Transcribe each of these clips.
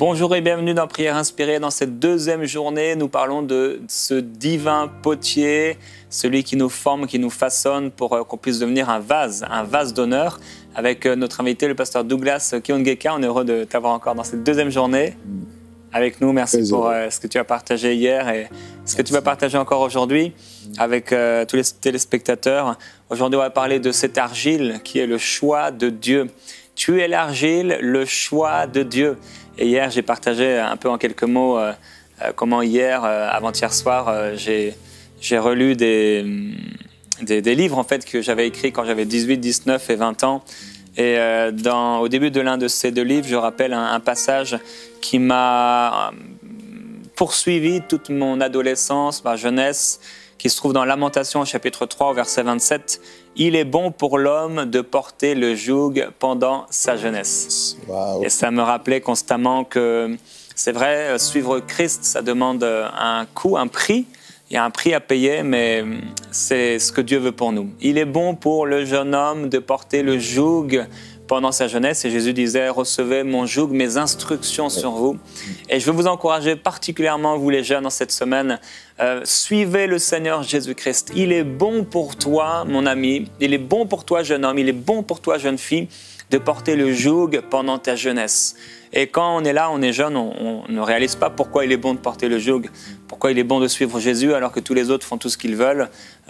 Bonjour et bienvenue dans Prière Inspirée. Dans cette deuxième journée, nous parlons de ce divin potier, celui qui nous forme, qui nous façonne pour qu'on puisse devenir un vase d'honneur. Avec notre invité, le pasteur Douglas Kiongeka. On est heureux de t'avoir encore dans cette deuxième journée avec nous. Merci pour ce que tu as partagé hier et ce que tu vas partager encore aujourd'hui avec tous les téléspectateurs. Aujourd'hui, on va parler de cette argile qui est le choix de Dieu. Tu es l'argile, le choix de Dieu. Et hier, j'ai partagé un peu en quelques mots comment hier, avant-hier soir, j'ai relu des livres en fait, que j'avais écrits quand j'avais 18, 19 et 20 ans. Et au début de l'un de ces deux livres, je rappelle un passage qui m'a poursuivi toute mon adolescence, ma jeunesse, qui se trouve dans Lamentation, chapitre 3, au verset 27. « Il est bon pour l'homme de porter le joug pendant sa jeunesse. » Wow. Et ça me rappelait constamment que c'est vrai, suivre Christ, ça demande un coût, un prix. Il y a un prix à payer, mais c'est ce que Dieu veut pour nous. Il est bon pour le jeune homme de porter le joug pendant sa jeunesse. Et Jésus disait, recevez mon joug, mes instructions sur vous. Et je veux vous encourager particulièrement, vous les jeunes, en cette semaine, suivez le Seigneur Jésus-Christ. Il est bon pour toi, mon ami. Il est bon pour toi, jeune homme. Il est bon pour toi, jeune fille, de porter le joug pendant ta jeunesse. Et quand on est là, on est jeune, on ne réalise pas pourquoi il est bon de porter le joug, pourquoi il est bon de suivre Jésus alors que tous les autres font tout ce qu'ils veulent.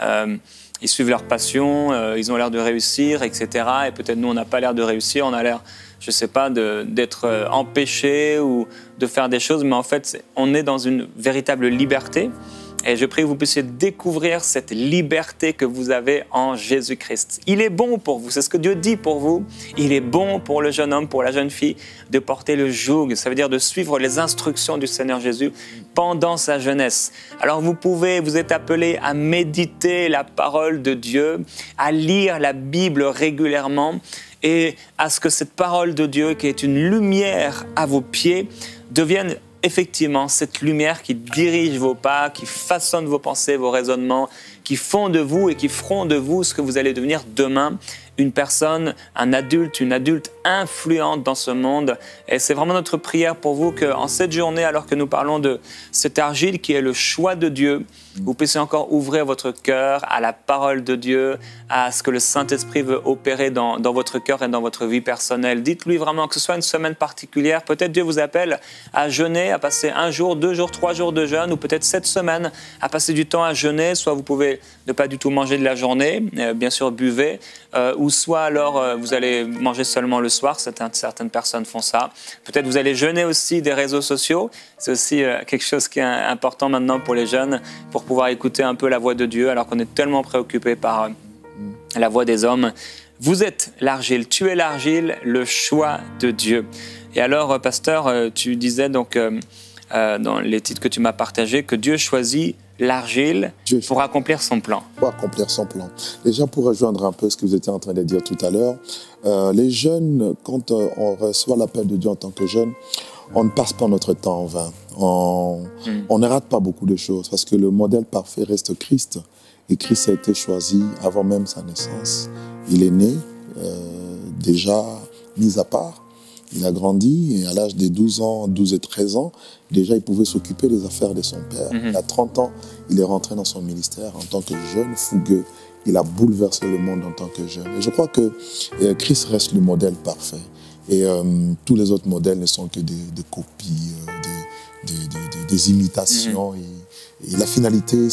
Ils suivent leur passion, ils ont l'air de réussir, etc. Et peut-être nous, on n'a pas l'air de réussir, on a l'air, je ne sais pas, d'être empêchés ou de faire des choses, mais en fait, on est dans une véritable liberté. Et je prie que vous puissiez découvrir cette liberté que vous avez en Jésus-Christ. Il est bon pour vous, c'est ce que Dieu dit pour vous. Il est bon pour le jeune homme, pour la jeune fille, de porter le joug. Ça veut dire de suivre les instructions du Seigneur Jésus pendant sa jeunesse. Alors vous êtes appelés à méditer la parole de Dieu, à lire la Bible régulièrement et à ce que cette parole de Dieu, qui est une lumière à vos pieds, devienne effectivement cette lumière qui dirige vos pas, qui façonne vos pensées, vos raisonnements, qui font de vous et qui feront de vous ce que vous allez devenir demain, une personne, un adulte, une adulte influente dans ce monde. Et c'est vraiment notre prière pour vous qu'en cette journée, alors que nous parlons de cette argile qui est le choix de Dieu, vous puissiez encore ouvrir votre cœur à la parole de Dieu, à ce que le Saint-Esprit veut opérer dans votre cœur et dans votre vie personnelle. Dites-lui vraiment que ce soit une semaine particulière. Peut-être Dieu vous appelle à jeûner, à passer 1 jour, 2 jours, 3 jours de jeûne, ou peut-être cette semaine à passer du temps à jeûner. Soit vous pouvez ne pas du tout manger de la journée, bien sûr buvez, ou soit alors vous allez manger seulement le soir. Certaines personnes font ça. Peut-être vous allez jeûner aussi des réseaux sociaux. C'est aussi quelque chose qui est important maintenant pour les jeunes, pour pouvoir écouter un peu la voix de Dieu, alors qu'on est tellement préoccupé par la voix des hommes. Vous êtes l'argile, tu es l'argile, le choix de Dieu. Et alors, pasteur, tu disais donc dans les titres que tu m'as partagés que Dieu choisit l'argile pour accomplir son plan. Pour accomplir son plan. Déjà, pour rejoindre un peu ce que vous étiez en train de dire tout à l'heure, les jeunes, quand on reçoit l'appel de Dieu en tant que jeune, on ne passe pas notre temps en vain. On ne rate pas beaucoup de choses parce que le modèle parfait reste Christ. Et Christ a été choisi avant même sa naissance. Il est né, déjà mis à part. Il a grandi et à l'âge de 12 et 13 ans, déjà il pouvait s'occuper des affaires de son père. À 30 ans, il est rentré dans son ministère en tant que jeune fougueux. Il a bouleversé le monde en tant que jeune. Et je crois que Christ reste le modèle parfait. Et tous les autres modèles ne sont que des copies, des imitations. Et la finalité,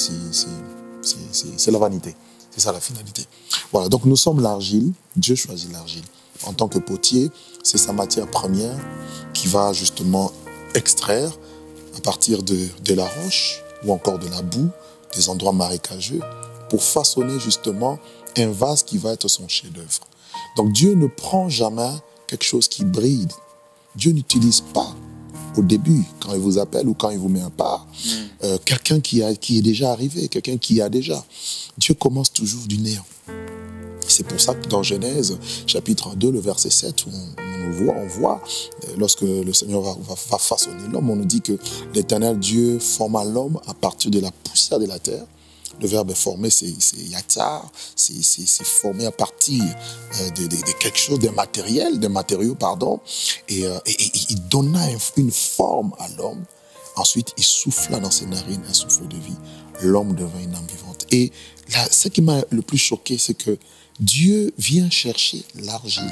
c'est la vanité. C'est ça la finalité. Voilà, donc nous sommes l'argile. Dieu choisit l'argile. En tant que potier, c'est sa matière première qui va justement extraire à partir de la roche ou encore de la boue, des endroits marécageux, pour façonner justement un vase qui va être son chef-d'œuvre. Donc Dieu ne prend jamais quelque chose qui brille. Dieu n'utilise pas au début, quand il vous appelle ou quand il vous met à part, quelqu'un qui est déjà arrivé, quelqu'un qui a déjà. Dieu commence toujours du néant. C'est pour ça que dans Genèse, chapitre 2, le verset 7, où on voit, lorsque le Seigneur va façonner l'homme, on nous dit que l'Éternel Dieu forma l'homme à partir de la poussière de la terre Le verbe est formé, c'est yatsar, c'est formé à partir de quelque chose, de matériaux, pardon. Et il donna une forme à l'homme. Ensuite, il souffla dans ses narines un souffle de vie. L'homme devint une âme vivante. Et là, ce qui m'a le plus choqué, c'est que Dieu vient chercher l'argile.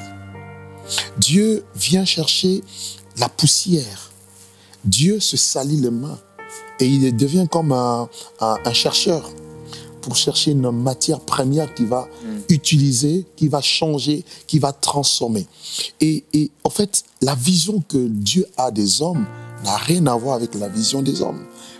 Dieu vient chercher la poussière. Dieu se salit les mains. Et il devient comme un chercheur pour chercher une matière première qui va utiliser, qui va changer, qui va transformer. Et en fait, la vision que Dieu a des hommes n'a rien à voir avec la vision des hommes.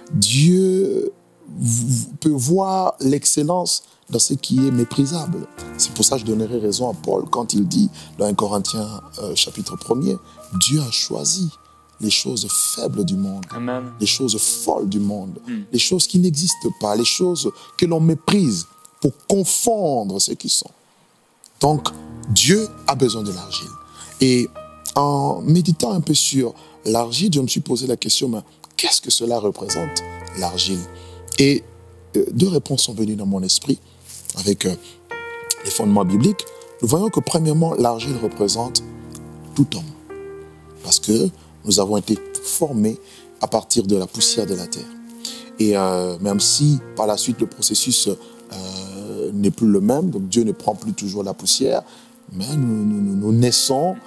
Dieu peut voir l'excellence dans ce qui est méprisable. C'est pour ça que je donnerai raison à Paul quand il dit dans 1 Corinthiens chapitre 1er, Dieu a choisi les choses faibles du monde, Amen. Les choses folles du monde, les choses qui n'existent pas, les choses que l'on méprise pour confondre ceux qui sont. Donc, Dieu a besoin de l'argile. Et en méditant un peu sur l'argile, je me suis posé la question, mais qu'est-ce que cela représente, l'argile? Et deux réponses sont venues dans mon esprit avec les fondements bibliques. Nous voyons que premièrement, l'argile représente tout homme. Parce que nous avons été formés à partir de la poussière de la terre. Et même si par la suite le processus n'est plus le même, donc Dieu ne prend plus toujours la poussière, mais nous naissons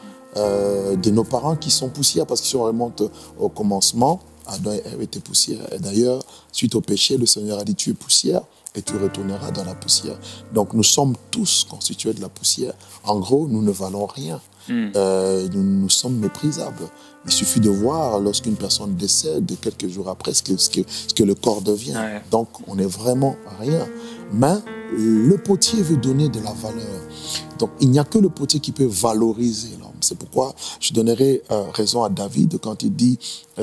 de nos parents qui sont poussière, parce que si on remonte au commencement, Adam et Ève étaient poussière. Et d'ailleurs, suite au péché, le Seigneur a dit, tu es poussière et tu retourneras dans la poussière. Donc nous sommes tous constitués de la poussière. En gros, nous ne valons rien. Nous sommes méprisables. Il suffit de voir lorsqu'une personne décède quelques jours après ce que le corps devient. Ouais. Donc on n'est vraiment rien. Mais le potier veut donner de la valeur. Donc il n'y a que le potier qui peut valoriser l'homme. C'est pourquoi je donnerai raison à David quand il dit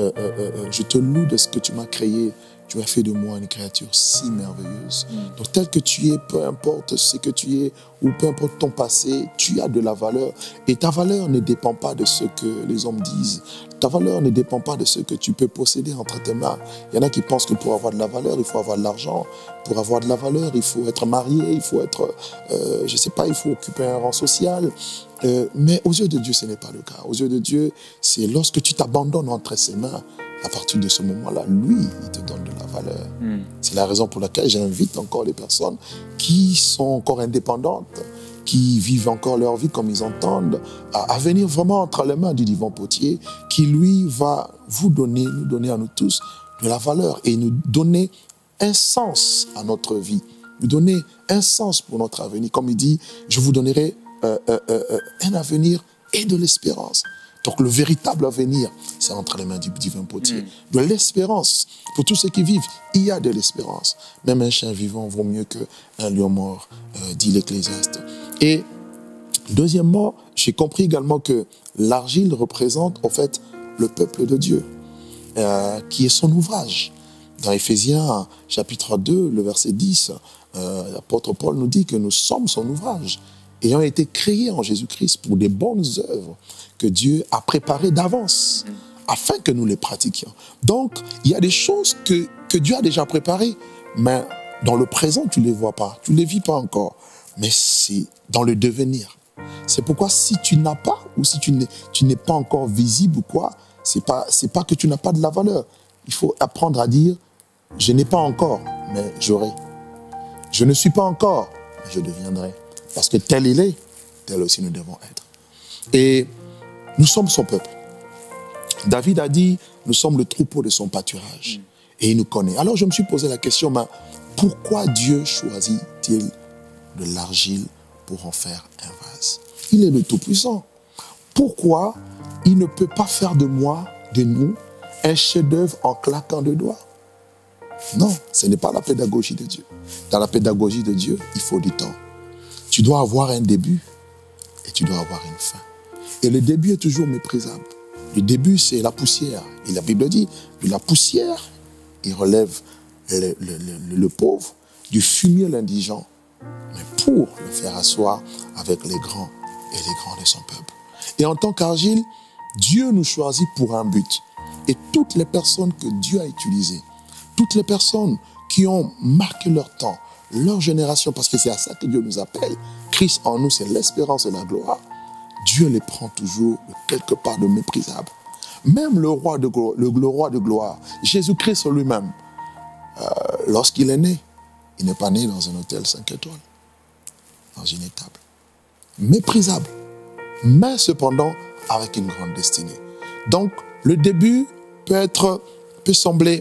je te loue de ce que tu m'as créé. Tu as fait de moi une créature si merveilleuse. Donc tel que tu es, peu importe ce que tu es, ou peu importe ton passé, tu as de la valeur. Et ta valeur ne dépend pas de ce que les hommes disent. Ta valeur ne dépend pas de ce que tu peux posséder entre tes mains. Il y en a qui pensent que pour avoir de la valeur, il faut avoir de l'argent. Pour avoir de la valeur, il faut être marié, il faut être, je ne sais pas, il faut occuper un rang social. Mais aux yeux de Dieu, ce n'est pas le cas. Aux yeux de Dieu, c'est lorsque tu t'abandonnes entre ses mains, à partir de ce moment-là, lui, il te donne de la valeur. C'est la raison pour laquelle j'invite encore les personnes qui sont encore indépendantes, qui vivent encore leur vie comme ils entendent, à venir vraiment entre les mains du divin potier, qui lui va vous donner, nous donner à nous tous de la valeur et nous donner un sens à notre vie, nous donner un sens pour notre avenir. Comme il dit, je vous donnerai un avenir et de l'espérance. Donc le véritable avenir, c'est entre les mains du divin potier. De l'espérance. Pour tous ceux qui vivent, il y a de l'espérance. Même un chien vivant vaut mieux qu'un lion mort, dit l'Ecclésiaste. Et deuxièmement, j'ai compris également que l'argile représente en fait le peuple de Dieu, qui est son ouvrage. Dans Éphésiens chapitre 2, le verset 10, l'apôtre Paul nous dit que nous sommes son ouvrage, ayant été créés en Jésus-Christ pour des bonnes œuvres que Dieu a préparées d'avance, afin que nous les pratiquions. Donc, il y a des choses que Dieu a déjà préparées, mais dans le présent, tu ne les vois pas, tu ne les vis pas encore, mais c'est dans le devenir. C'est pourquoi si tu n'as pas, ou si tu n'es pas encore visible ou quoi, c'est pas que tu n'as pas de la valeur. Il faut apprendre à dire, je n'ai pas encore, mais j'aurai. Je ne suis pas encore, mais je deviendrai. Parce que tel il est, tel aussi nous devons être. Et nous sommes son peuple. David a dit, nous sommes le troupeau de son pâturage. Et il nous connaît. Alors je me suis posé la question, mais pourquoi Dieu choisit-il de l'argile pour en faire un vase? Il est le Tout-Puissant. Pourquoi il ne peut pas faire de moi, de nous, un chef-d'œuvre en claquant de doigts? Non, ce n'est pas la pédagogie de Dieu. Dans la pédagogie de Dieu, il faut du temps. Tu dois avoir un début et tu dois avoir une fin. Et le début est toujours méprisable. Le début, c'est la poussière. Et la Bible dit, de la poussière, il relève le pauvre, du fumier l'indigent, mais pour le faire asseoir avec les grands et les grands de son peuple. Et en tant qu'argile, Dieu nous choisit pour un but. Et toutes les personnes que Dieu a utilisées, toutes les personnes qui ont marqué leur temps, leur génération, parce que c'est à ça que Dieu nous appelle. Christ en nous, c'est l'espérance et la gloire. Dieu les prend toujours de quelque part de méprisable. Même le roi de gloire, Jésus-Christ lui-même, lorsqu'il est né, il n'est pas né dans un hôtel 5 étoiles, dans une étable. Méprisable, mais cependant avec une grande destinée. Donc, le début peut sembler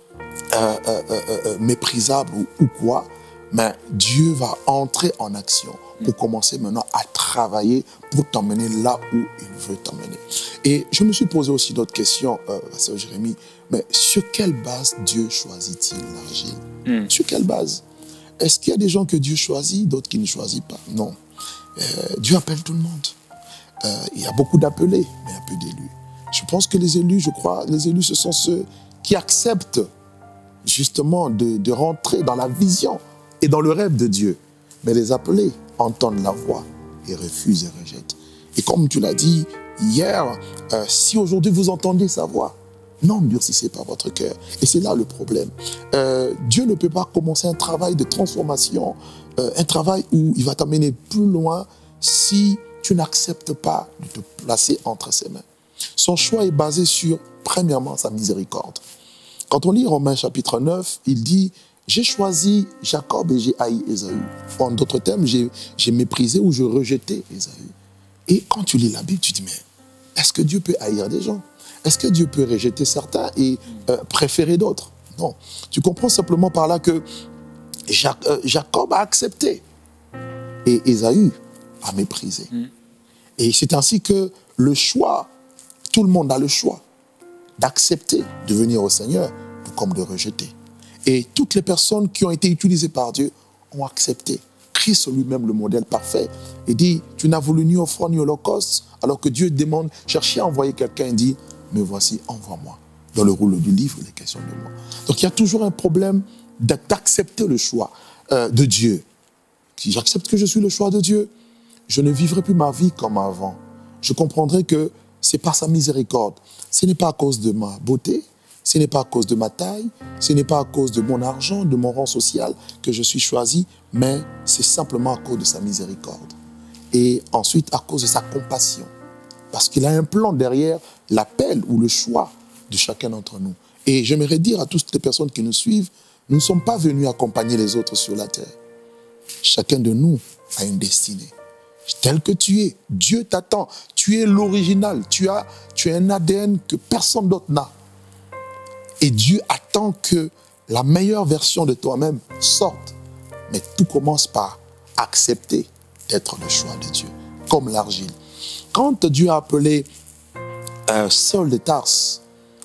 méprisable ou quoi, mais Dieu va entrer en action pour commencer maintenant à travailler pour t'emmener là où il veut t'emmener. Et je me suis posé aussi d'autres questions, Pasteur Jérémie, mais sur quelle base Dieu choisit-il l'argile? Sur quelle base? Est-ce qu'il y a des gens que Dieu choisit, d'autres qui ne choisit pas? Non. Dieu appelle tout le monde. Il y a beaucoup d'appelés, mais il y a peu d'élus. Je pense que les élus, les élus, ce sont ceux qui acceptent justement de rentrer dans la vision et dans le rêve de Dieu. Mais les appelés entendent la voix et refusent et rejettent. Et comme tu l'as dit hier, si aujourd'hui vous entendez sa voix, n'endurcissez pas votre cœur. Et c'est là le problème. Dieu ne peut pas commencer un travail de transformation, un travail où il va t'amener plus loin si tu n'acceptes pas de te placer entre ses mains. Son choix est basé sur, premièrement, sa miséricorde. Quand on lit Romains chapitre 9, il dit « J'ai choisi Jacob et j'ai haï Ésaü ». En d'autres termes, j'ai méprisé ou je rejetais Ésaü. Et quand tu lis la Bible, tu te dis « Mais est-ce que Dieu peut haïr des gens? Est-ce que Dieu peut rejeter certains et préférer d'autres ?» Non. Tu comprends simplement par là que Jacob a accepté et Ésaü a méprisé. Et c'est ainsi que le choix, tout le monde a le choix d'accepter de venir au Seigneur comme de rejeter. Et toutes les personnes qui ont été utilisées par Dieu ont accepté. Christ lui-même, le modèle parfait, et dit, tu n'as voulu ni offrande ni holocauste, alors que Dieu demande, cherchez à envoyer quelqu'un et dit, me voici, envoie-moi. Dans le rouleau du livre, il est question de moi. Donc il y a toujours un problème d'accepter le choix de Dieu. Si j'accepte que je suis le choix de Dieu, je ne vivrai plus ma vie comme avant. Je comprendrai que c'est par sa miséricorde. Ce n'est pas à cause de ma beauté, ce n'est pas à cause de ma taille, ce n'est pas à cause de mon argent, de mon rang social que je suis choisi, mais c'est simplement à cause de sa miséricorde. Et ensuite, à cause de sa compassion. Parce qu'il a un plan derrière l'appel ou le choix de chacun d'entre nous. Et j'aimerais dire à toutes les personnes qui nous suivent, nous ne sommes pas venus accompagner les autres sur la terre. Chacun de nous a une destinée. Tel que tu es, Dieu t'attend. Tu es l'original. Tu as un ADN que personne d'autre n'a. Et Dieu attend que la meilleure version de toi-même sorte. Mais tout commence par accepter d'être le choix de Dieu, comme l'argile. Quand Dieu a appelé Saul de Tarse,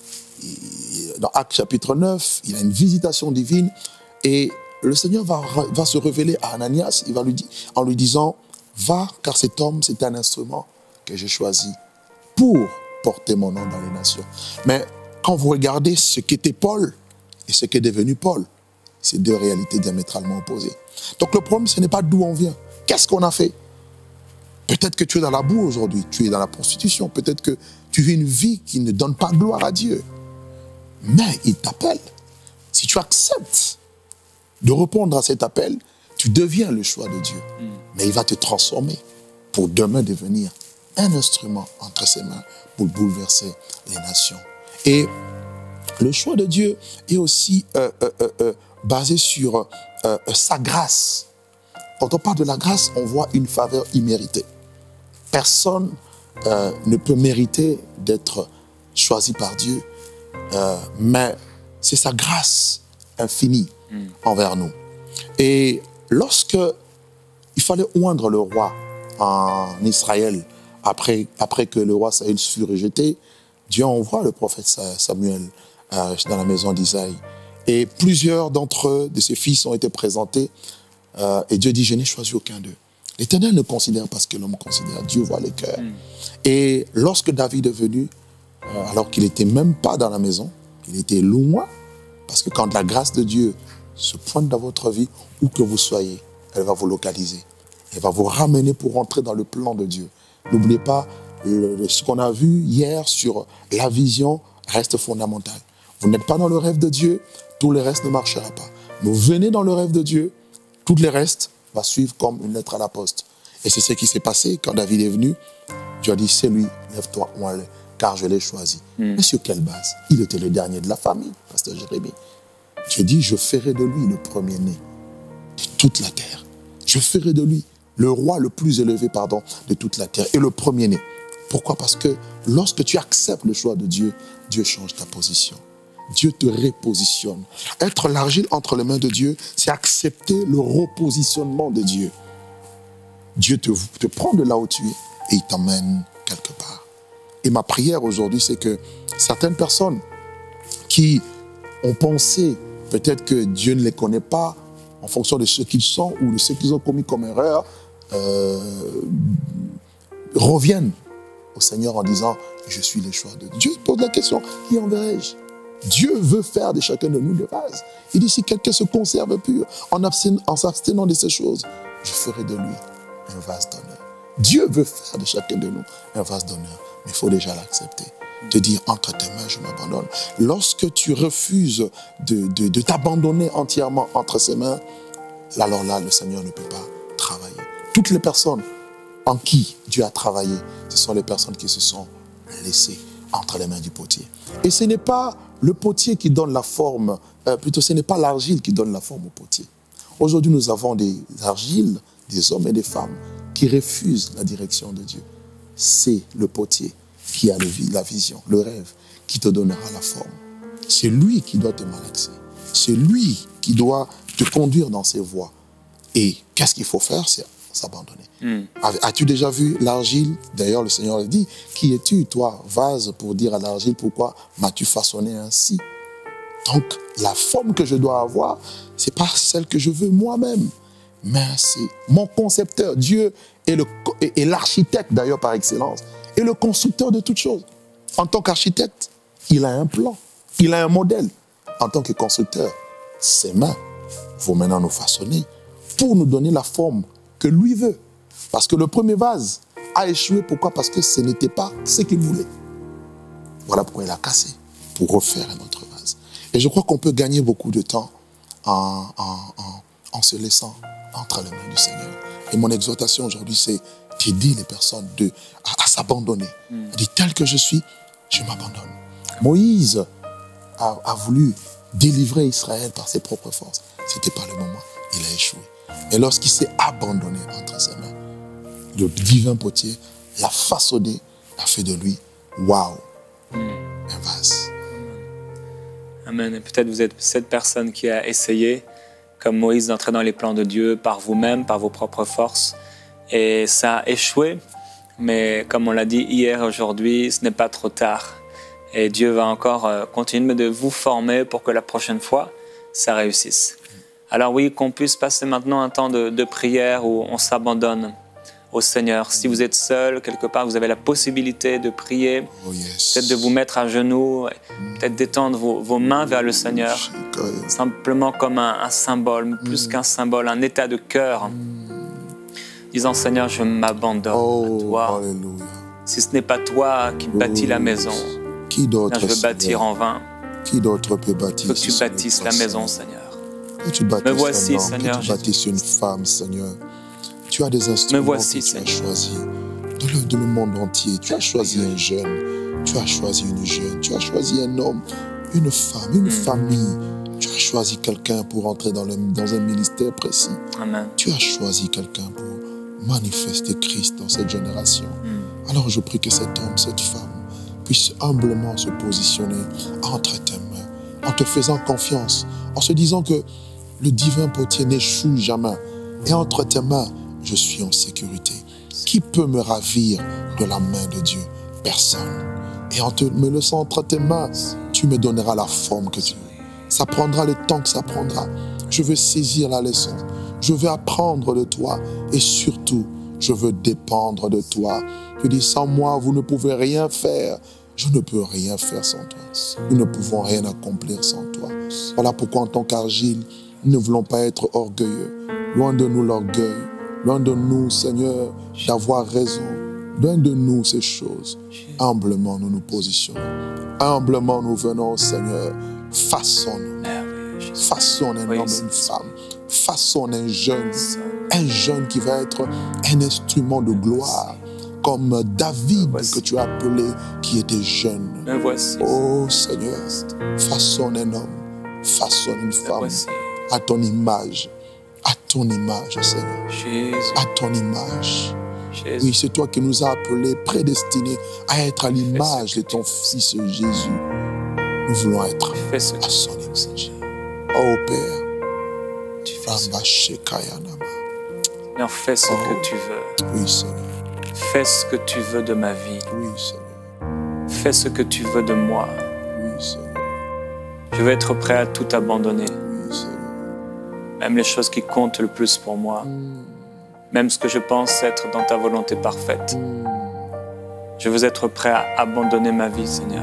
dans Actes chapitre 9, il a une visitation divine et le Seigneur va se révéler à Ananias, il va lui dire, en lui disant, va, car cet homme, c'est un instrument que j'ai choisi pour porter mon nom dans les nations. Mais quand vous regardez ce qu'était Paul et ce qu'est devenu Paul, c'est deux réalités diamétralement opposées. Donc le problème, ce n'est pas d'où on vient. Qu'est-ce qu'on a fait? Peut-être que tu es dans la boue aujourd'hui, tu es dans la prostitution, peut-être que tu vis une vie qui ne donne pas gloire à Dieu. Mais il t'appelle. Si tu acceptes de répondre à cet appel, tu deviens le choix de Dieu. Mais il va te transformer pour demain devenir un instrument entre ses mains pour bouleverser les nations. Et le choix de Dieu est aussi basé sur sa grâce. Quand on parle de la grâce, on voit une faveur imméritée. Personne ne peut mériter d'être choisi par Dieu, mais c'est sa grâce infinie envers nous. Et lorsque il fallait oindre le roi en Israël, après que le roi Saül fut rejeté, Dieu envoie le prophète Samuel dans la maison d'Isaïe. Et plusieurs d'entre eux, de ses fils, ont été présentés. Et Dieu dit, je n'ai choisi aucun d'eux. L'Éternel ne considère pas ce que l'homme considère. Dieu voit les cœurs. Et lorsque David est venu, alors qu'il n'était même pas dans la maison, il était loin, parce que quand la grâce de Dieu se pointe dans votre vie, où que vous soyez, elle va vous localiser. Elle va vous ramener pour rentrer dans le plan de Dieu. N'oubliez pas, ce qu'on a vu hier sur la vision reste fondamental. Vous n'êtes pas dans le rêve de Dieu, tout le reste ne marchera pas. Vous venez dans le rêve de Dieu, tout le reste va suivre comme une lettre à la poste. Et c'est ce qui s'est passé quand David est venu. Dieu a dit, c'est lui, lève-toi, car je l'ai choisi. Mais sur quelle base? Il était le dernier de la famille, pasteur Jérémie. Dieu dit, je ferai de lui le premier-né de toute la terre. Je ferai de lui le roi le plus élevé, de toute la terre et le premier-né. Pourquoi? Parce que lorsque tu acceptes le choix de Dieu, Dieu change ta position. Dieu te repositionne. Être l'argile entre les mains de Dieu, c'est accepter le repositionnement de Dieu. Dieu te prend de là où tu es et il t'emmène quelque part. Et ma prière aujourd'hui, c'est que certaines personnes qui ont pensé peut-être que Dieu ne les connaît pas en fonction de ce qu'ils sont ou de ce qu'ils ont commis comme erreur, reviennent au Seigneur en disant, je suis le choix de Dieu. Dieu pose la question, qui enverrai-je? Dieu veut faire de chacun de nous des vases. Il dit, si quelqu'un se conserve pur en s'abstenant de ces choses, je ferai de lui un vase d'honneur. Dieu veut faire de chacun de nous un vase d'honneur, mais il faut déjà l'accepter. Te dire, entre tes mains, je m'abandonne. Lorsque tu refuses de t'abandonner entièrement entre ses mains, alors là, le Seigneur ne peut pas travailler. Toutes les personnes en qui Dieu a travaillé, ce sont les personnes qui se sont laissées entre les mains du potier. Et ce n'est pas le potier qui donne la forme, plutôt ce n'est pas l'argile qui donne la forme au potier. Aujourd'hui, nous avons des argiles, des hommes et des femmes qui refusent la direction de Dieu. C'est le potier qui a la vision, le rêve, qui te donnera la forme. C'est lui qui doit te malaxer. C'est lui qui doit te conduire dans ses voies. Et qu'est-ce qu'il faut faire? C'est s'abandonner. As-tu déjà vu l'argile? D'ailleurs, le Seigneur a dit, qui es-tu, toi, vase, pour dire à l'argile, pourquoi m'as-tu façonné ainsi? Donc, la forme que je dois avoir, ce n'est pas celle que je veux moi-même, mais c'est mon concepteur. Dieu est l'architecte, d'ailleurs, par excellence, et le constructeur de toutes choses. En tant qu'architecte, il a un plan, il a un modèle. En tant que constructeur, ses mains vont maintenant nous façonner pour nous donner la forme que lui veut. Parce que le premier vase a échoué. Pourquoi? Parce que ce n'était pas ce qu'il voulait. Voilà pourquoi il a cassé, pour refaire un autre vase. Et je crois qu'on peut gagner beaucoup de temps en se laissant entre les mains du Seigneur. Et mon exhortation aujourd'hui, c'est d'aider les personnes à s'abandonner. Il dit, tel que je suis, je m'abandonne. Moïse a voulu délivrer Israël par ses propres forces. Ce n'était pas le moment. Il a échoué. Et lorsqu'il s'est abandonné entre ses mains, le divin potier l'a façonné, a fait de lui, waouh, un vase. Amen. Et peut-être vous êtes cette personne qui a essayé, comme Moïse, d'entrer dans les plans de Dieu par vous-même, par vos propres forces. Et ça a échoué. Mais comme on l'a dit hier et aujourd'hui, ce n'est pas trop tard. Et Dieu va encore continuer de vous former pour que la prochaine fois, ça réussisse. Alors oui, qu'on puisse passer maintenant un temps de prière où on s'abandonne au Seigneur. Si vous êtes seul, quelque part, vous avez la possibilité de prier, peut-être de vous mettre à genoux, peut-être d'étendre vos mains vers le Seigneur, simplement comme un symbole, plus qu'un symbole, un état de cœur, disant, Seigneur, je m'abandonne à toi. Alléluia. Si ce n'est pas toi qui bâtis la maison, qui d'autre, je veux bâtir en vain. Qui d'autre peut bâtir? Il faut que tu bâtisses la maison, Seigneur. Que tu bâtisses Me voici, un homme, Seigneur que tu bâtisses une femme, Seigneur. Tu as des instruments que tu as choisis de le monde entier. Tu as choisi un jeune, tu as choisi une jeune, tu as choisi un homme, une femme, une famille. Tu as choisi quelqu'un pour entrer dans un ministère précis. Amen. Tu as choisi quelqu'un pour manifester Christ dans cette génération. Alors je prie que cet homme, cette femme puisse humblement se positionner entre tes mains, en te faisant confiance, en se disant que le divin potier n'échoue jamais. Et entre tes mains, je suis en sécurité. Qui peut me ravir de la main de Dieu? Personne. Et en me laissant entre tes mains, tu me donneras la forme que tu veux. Ça prendra le temps que ça prendra. Je veux saisir la leçon. Je veux apprendre de toi. Et surtout, je veux dépendre de toi. Tu dis, sans moi, vous ne pouvez rien faire. Je ne peux rien faire sans toi. Nous ne pouvons rien accomplir sans toi. Voilà pourquoi en tant qu'argile, nous ne voulons pas être orgueilleux. Loin de nous l'orgueil. Loin de nous, Seigneur, d'avoir raison. Loin de nous ces choses. Humblement, nous nous positionnons. Humblement, nous venons, Seigneur. Façonne-nous. Façonne un homme et une femme. Façonne un jeune qui va être un instrument de gloire. Comme David que tu as appelé, qui était jeune. Oh Seigneur, façonne un homme, façonne une femme à ton image. À ton image, Seigneur. Jésus. À ton image. Jésus. Oui, c'est toi qui nous as appelés, prédestinés à être à l'image de ton Fils Jésus. Nous voulons être à son image. Oh Père, tu fais ce que tu veux. Oui, Seigneur. Fais ce que tu veux de ma vie. Oui, Seigneur. Fais ce que tu veux de moi. Oui, Seigneur. Je veux être prêt à tout abandonner. Oui, Seigneur. Même les choses qui comptent le plus pour moi. Même ce que je pense être dans ta volonté parfaite. Je veux être prêt à abandonner ma vie, Seigneur.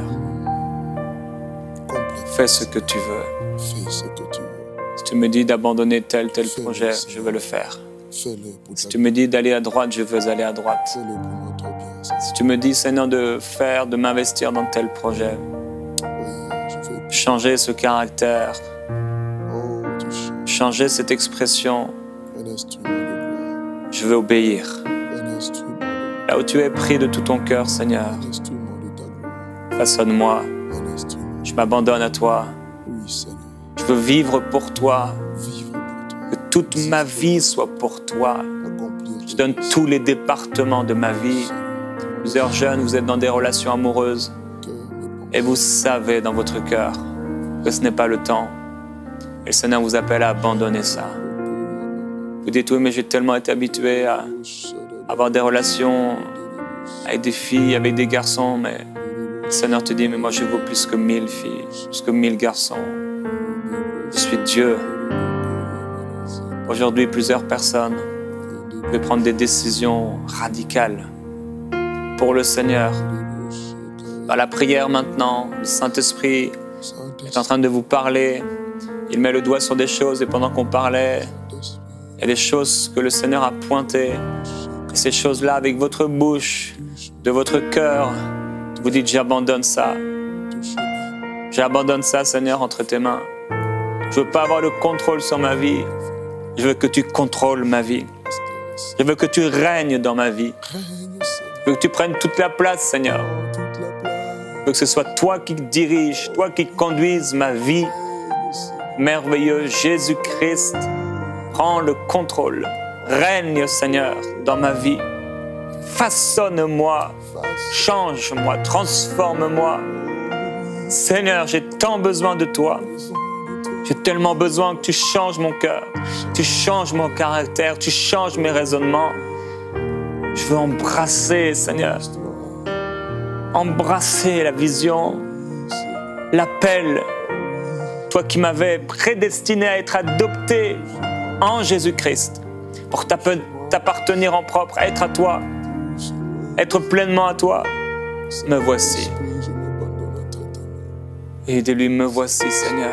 Fais ce que tu veux. Fais ce que tu veux. Si tu me dis d'abandonner tel projet, je veux le faire. Si tu me dis d'aller à droite, je veux aller à droite. Si tu me dis, Seigneur, de m'investir dans tel projet, changer ce caractère, changer cette expression, je veux obéir. Là où tu es pris de tout ton cœur, Seigneur, façonne-moi. Je m'abandonne à toi. Je veux vivre pour toi. Que toute ma vie soit pour toi. Je donne tous les départements de ma vie. Plusieurs jeunes, vous êtes dans des relations amoureuses et vous savez dans votre cœur que ce n'est pas le temps. Et le Seigneur vous appelle à abandonner ça. Vous dites, oui, mais j'ai tellement été habitué à avoir des relations avec des filles, avec des garçons, mais le Seigneur te dit, mais moi je vaux plus que 1000 filles, plus que 1000 garçons. Je suis Dieu. Aujourd'hui, plusieurs personnes peuvent prendre des décisions radicales pour le Seigneur. Par la prière maintenant, le Saint-Esprit est en train de vous parler. Il met le doigt sur des choses et pendant qu'on parlait, il y a des choses que le Seigneur a pointées. Et ces choses-là, avec votre bouche, de votre cœur, vous dites, j'abandonne ça. J'abandonne ça, Seigneur, entre tes mains. Je ne veux pas avoir le contrôle sur ma vie. Je veux que tu contrôles ma vie. Je veux que tu règnes dans ma vie. Je veux que tu prennes toute la place, Seigneur. Je veux que ce soit toi qui dirige, toi qui conduise ma vie. Merveilleux Jésus-Christ, prends le contrôle. Règne, Seigneur, dans ma vie. Façonne-moi, change-moi, transforme-moi. Seigneur, j'ai tant besoin de toi. J'ai tellement besoin que tu changes mon cœur, tu changes mon caractère, tu changes mes raisonnements. Je veux embrasser, Seigneur, embrasser la vision, l'appel. Toi qui m'avais prédestiné à être adopté en Jésus-Christ pour t'appartenir en propre, être à toi, être pleinement à toi. Me voici. Aidez-lui, me voici, Seigneur.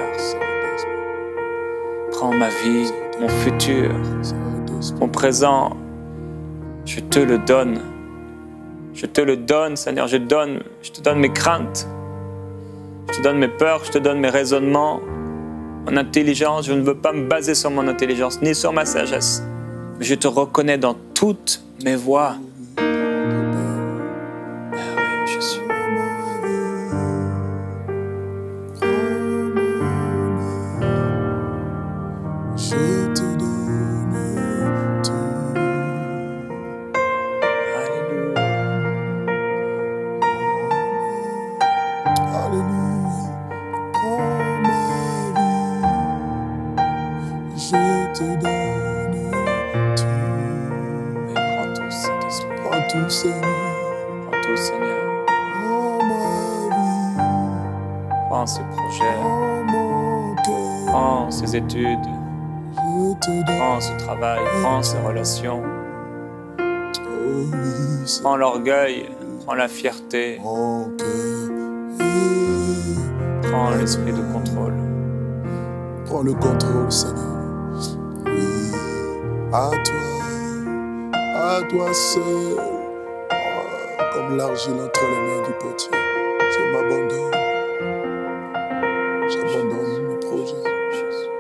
Prends ma vie, mon futur, mon présent, je te le donne. Je te le donne, Seigneur, je te donne mes craintes, je te donne mes peurs, je te donne mes raisonnements, mon intelligence. Je ne veux pas me baser sur mon intelligence, ni sur ma sagesse. Mais je te reconnais dans toutes mes voies. Ah oui, je suis. Je te donne tout. Alléluia. Alléluia. Prends ma vie. Je te donne tout. Oui, prends tout, Saint-Esprit. Prends tout, Seigneur. Prends tout, Seigneur. Prends ma vie. Prends ce projet. Prends mon cœur. Prends ces études. Je te donne. Prends ce travail. Prends ces relations. Oh oui, Seigneur. Prends l'orgueil. Prends la fierté. Mon cœur. Prends l'esprit de contrôle. Prends le contrôle, Seigneur. Oui, à toi seul. Oh, comme l'argile entre les mains du potier. Je m'abandonne. J'abandonne mes projets. Jésus.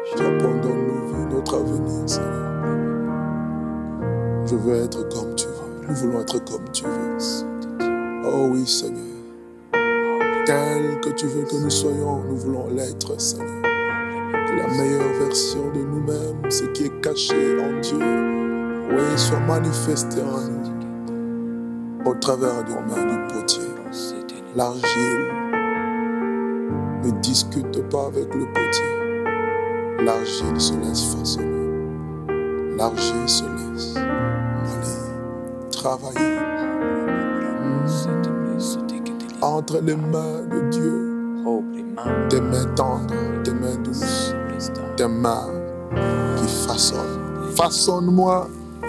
veux être comme tu veux. Nous voulons être comme tu veux. Oh oui, Seigneur. Tel que tu veux que nous soyons, nous voulons l'être, Seigneur. La meilleure version de nous-mêmes, ce qui est caché en Dieu, oui, soit manifesté en nous, au travers des mains du potier. L'argile ne discute pas avec le potier. L'argile se laisse façonner. L'argile se laisse aller, travailler. Entre les mains de Dieu, tes mains tendres, tes mains douces, tes mains qui façonnent. Façonne-moi.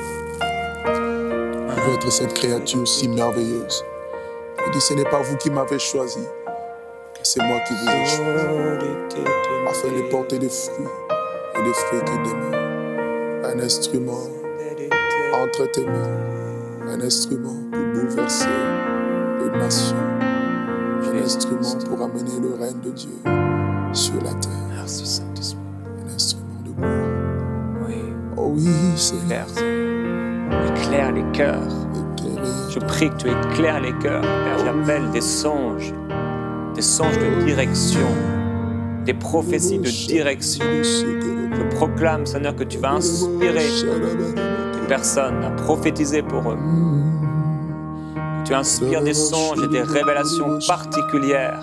Je veux être cette créature si merveilleuse. Il dit, ce n'est pas vous qui m'avez choisi, c'est moi qui vous ai choisi, afin de porter des fruits, et des fruits qui demeurent. Un instrument entre tes mains, un instrument pour bouleverser les nations, un instrument pour amener le règne de Dieu sur la terre. Merci, Saint-Esprit. Un instrument de gloire. Oui. Oh oui, Seigneur. Éclaire les cœurs. Je prie que tu éclaires les cœurs. Père, j'appelle des songes de direction, des prophéties de direction. Je proclame, Seigneur, que tu vas inspirer les personnes à prophétiser pour eux. Que tu inspires des songes et des révélations particulières.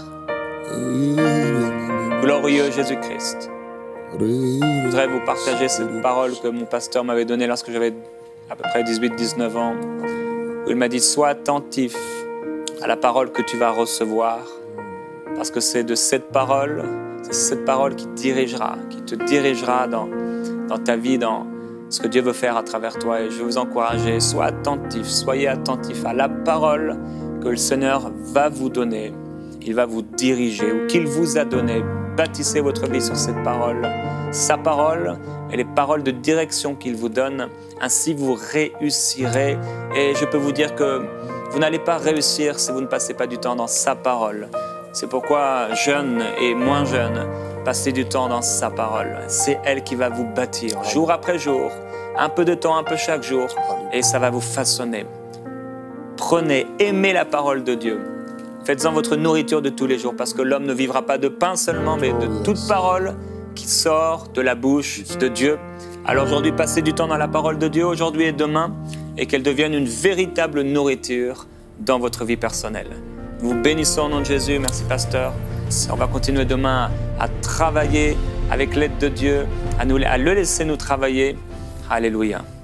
Glorieux Jésus-Christ. Je voudrais vous partager cette parole que mon pasteur m'avait donnée lorsque j'avais à peu près 18-19 ans. Où il m'a dit, sois attentif à la parole que tu vas recevoir. Parce que c'est de cette parole, c'est cette parole qui te dirigera dans ta vie, dans ce que Dieu veut faire à travers toi. Et je veux vous encourager, soyez attentifs à la parole que le Seigneur va vous donner. Il va vous diriger ou qu'il vous a donné. Bâtissez votre vie sur cette parole. Sa parole et les paroles de direction qu'il vous donne. Ainsi, vous réussirez. Et je peux vous dire que vous n'allez pas réussir si vous ne passez pas du temps dans sa parole. C'est pourquoi, jeunes et moins jeunes, passez du temps dans sa parole. C'est elle qui va vous bâtir, jour après jour, un peu de temps, un peu chaque jour, et ça va vous façonner. Prenez, aimez la parole de Dieu. Faites-en votre nourriture de tous les jours, parce que l'homme ne vivra pas de pain seulement, mais de toute parole qui sort de la bouche de Dieu. Alors aujourd'hui, passez du temps dans la parole de Dieu, aujourd'hui et demain, et qu'elle devienne une véritable nourriture dans votre vie personnelle. Nous vous bénissons au nom de Jésus. Merci, pasteur. On va continuer demain à travailler avec l'aide de Dieu, à le laisser nous travailler. Alléluia.